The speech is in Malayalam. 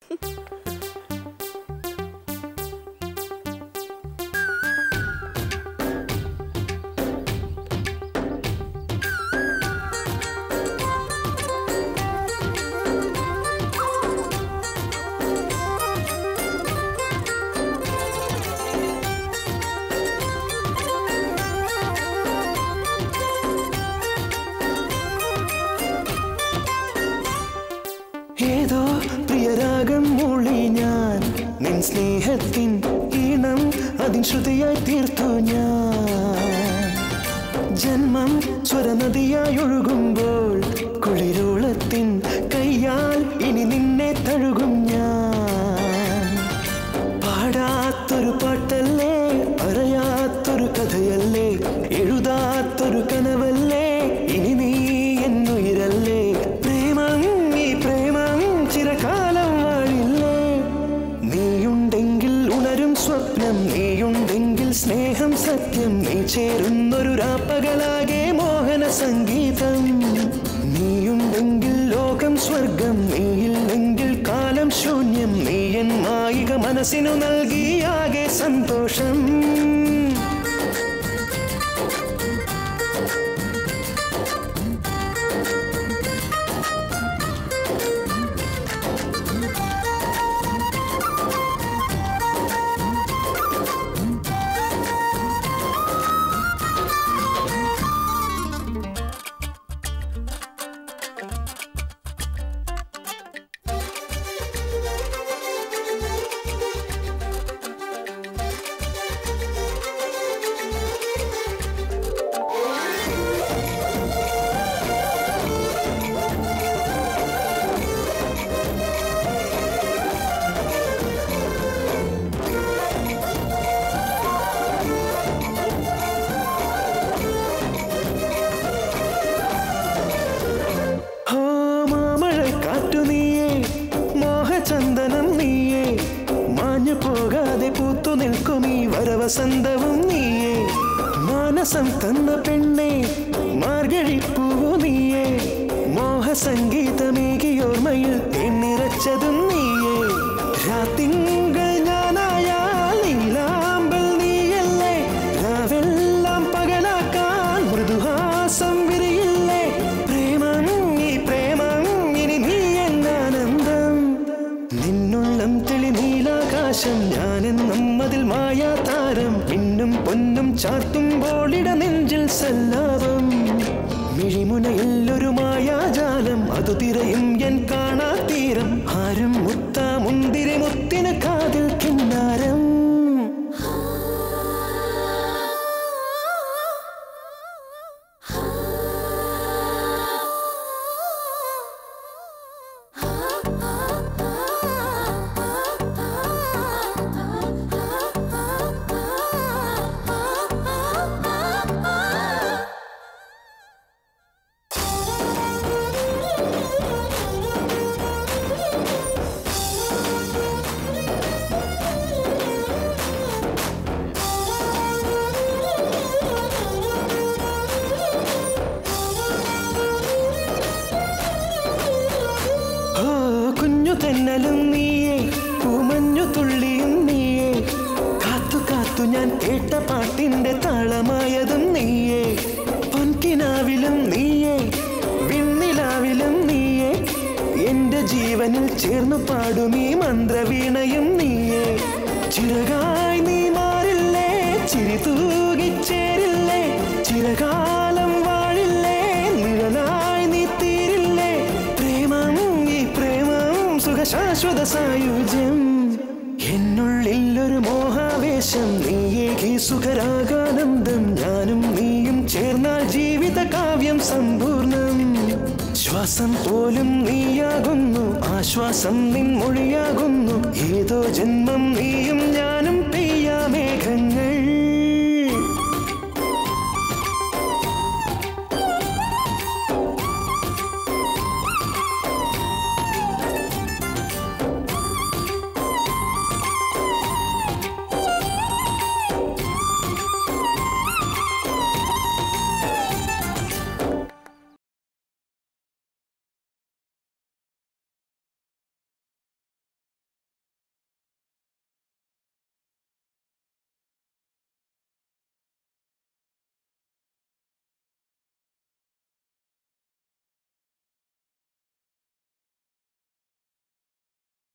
ഏതോ പ്രിയരാഗം മൂളി ഞാൻ നിൻ സ്നേഹത്തിൻ ഈണം അതിൻ ശ്രുതിയായി തീർത്തു ഞാൻ ജന്മം സ്വരനദിയായി ഒഴുകുമ്പോൾ കുളിരോളത്തിൻ കയ്യാൽ ഇനി നിന്നെ തഴുകും ഞാൻ പാടാത്തൊരു പാട്ടല്ലേ പറയാത്തൊരു കഥയല്ലേ എഴുതാത്തൊരു കനവല്ലേ ഇനി നീ എന്നുയിരല്ലേ പ്രേമം ഈ പ്രേമം ചിരകാലം വാഴില്ലേ നീയുണ്ടെങ്കിൽ ഉണരും സ്വപ്നം നീയുണ്ടെങ്കിൽ സ്നേഹം സത്യം നീ ചേരുന്നൊരു രാപ്പകലാകെ മോഹന സംഗീതം നീയുണ്ടെങ്കിൽ ലോകം സ്വർഗം നീയില്ലെങ്കിൽ കാലം ശൂന്യം നീ എൻ മായിക മനസ്സിനു നൽകിയാകെ സന്തോഷം ചന്ദനം നീയേ മാഞ്ഞു പോകാതെ പൂത്തു നിൽക്കും ഈ വരവസന്തവും നീയേ മാനസം തന്ന പെണ്ണേ മാർഗഴിപ്പൂവു നീയേ മോഹസംഗീതമേകിയോർമ്മയിൽ തെന്നിറച്ചതും നീയേ രാത്തിങ്കൾ ഞാനായാൽ നീലാമ്പൽ നീയല്ലേ രാവെല്ലാം പകലാക്കാൻ മൃദുഹാസം വിരിയില്ലേ പ്രേമം ഈ പ്രേമം ഇനി നീ എന്നാനന്ദം നിന്നുള്ളം തെളി നീലാകാശം ഞാനെന്നും അതിൽ മായാതാരം പിന്നും പൊന്നും ചാർത്തുമ്പോൾ ഇട നെഞ്ചിൽ സല്ലാപം മിഴിമുനയില്ലൊരു മായാജാലം അതു തിരയും എൻ കാണാ തീരം ആരും മുത്താ മുന്തിരി മുത്തിന് കാതിൽ കിന്നാരം തെന്നലും നീയേ പൂമഞ്ഞു തുള്ളിയും നീയേ കാത്തു കാത്തു ഞാൻ കേട്ട പാട്ടിന്റെ താളമായതും നീയേ പൊൻകിനാവിലും നീയേ വിണ്ണിലാവിലും നീയേ എന്റെ ജീവനിൽ ചേർന്നു പാടും ഈ മന്ത്രവീണയും നീയേ ചിറകായി നീ മാറില്ലേ ചിരി തൂകിച്ചേരില്ലേ ചിരകാലം വാഴില്ലേ നിഴലായി നീ തീരില്ലേ പ്രേമം ഈ പ്രേമം സുഖശാശ്വത സായുജ്യം എന്നുള്ളിലൊരു മോഹാവേശം നീയേകി സുഖരാഗാനന്ദം ഞാനും നീയും ചേർന്നാൽ ജീവിത കാവ്യം സമ്പൂർണം ശ്വാസം പോലും നീയാകുന്നു ആശ്വാസം നിൻ മൊഴിയാകുന്നു ഏതോ ജന്മം നീയും ഞാനും